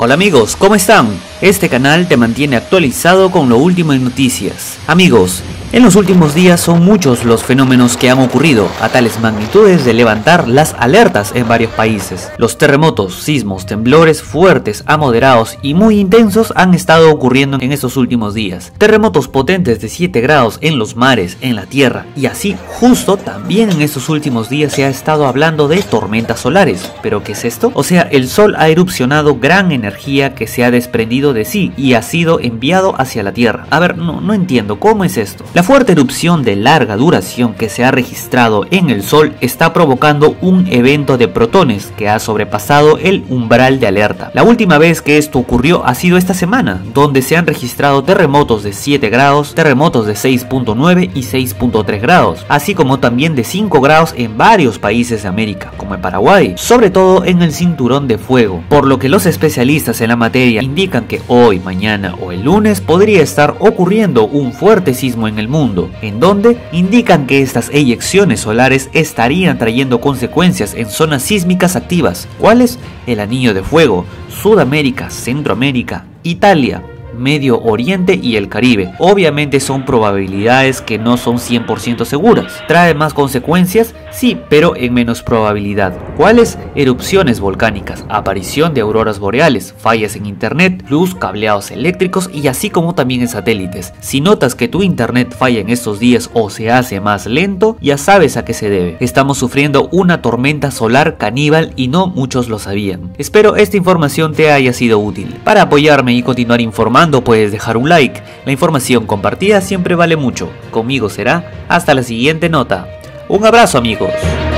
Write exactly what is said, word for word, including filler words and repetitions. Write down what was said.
Hola amigos, ¿cómo están? Este canal te mantiene actualizado con lo último en noticias. Amigos, en los últimos días son muchos los fenómenos que han ocurrido a tales magnitudes de levantar las alertas en varios países. Los terremotos, sismos, temblores fuertes a moderados y muy intensos han estado ocurriendo en estos últimos días. Terremotos potentes de siete grados en los mares, en la tierra, y así justo también en estos últimos días se ha estado hablando de tormentas solares. ¿Pero qué es esto? O sea, el sol ha erupcionado gran energía que se ha desprendido de sí y ha sido enviado hacia la tierra. A ver, no, no entiendo, ¿cómo es esto? La fuerte erupción de larga duración que se ha registrado en el Sol está provocando un evento de protones que ha sobrepasado el umbral de alerta. La última vez que esto ocurrió ha sido esta semana, donde se han registrado terremotos de siete grados, terremotos de seis punto nueve y seis punto tres grados, así como también de cinco grados en varios países de América, como en Paraguay, sobre todo en el cinturón de fuego, por lo que los especialistas en la materia indican que hoy, mañana o el lunes podría estar ocurriendo un fuerte sismo en el mundo, en donde indican que estas eyecciones solares estarían trayendo consecuencias en zonas sísmicas activas. ¿Cuáles? El Anillo de Fuego, Sudamérica, Centroamérica, Italia, Medio Oriente y el Caribe. Obviamente son probabilidades que no son cien por ciento seguras. ¿Trae más consecuencias? Sí, pero en menos probabilidad. ¿Cuáles? Erupciones volcánicas, aparición de auroras boreales, fallas en internet, luz, cableados eléctricos y así como también en satélites. Si notas que tu internet falla en estos días o se hace más lento, ya sabes a qué se debe. Estamos sufriendo una tormenta solar caníbal y no muchos lo sabían. Espero esta información te haya sido útil. Para apoyarme y continuar informando, puedes dejar un like. La información compartida siempre vale mucho. Conmigo será hasta la siguiente nota. Un abrazo amigos.